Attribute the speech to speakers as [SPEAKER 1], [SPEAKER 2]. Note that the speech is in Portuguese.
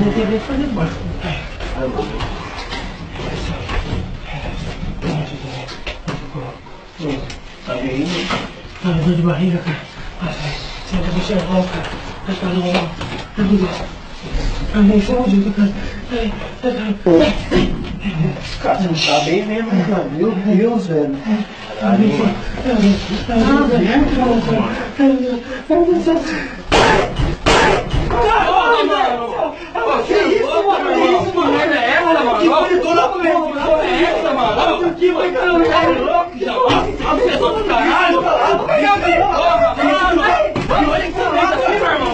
[SPEAKER 1] deveria fazer embora. Tá bem? Ai, dor de barriga, cara. Ai, senta, deixa eu voltar, cara. Ai, cara, não. Ai, meu Deus. Ai, nem foi ajuda, cara. Ai,
[SPEAKER 2] Cara, você não tá bem mesmo, cara. Meu Deus, velho.
[SPEAKER 1] Que isso, mano? Que isso, mano? É essa, mano? Que toda é essa, mano? Que vai caralho, louco, já. Obsessão do caralho. Olha que você tá aqui, meu irmão.